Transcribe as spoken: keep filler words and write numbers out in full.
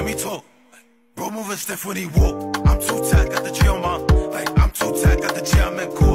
me talk. Bro moving stiff when he walk. I'm too tight, got the G on my. Like, I'm too tight, got the G, I'm in cool.